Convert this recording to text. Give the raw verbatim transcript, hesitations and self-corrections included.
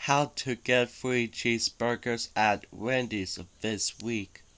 how to get free cheeseburgers at Wendy's this week.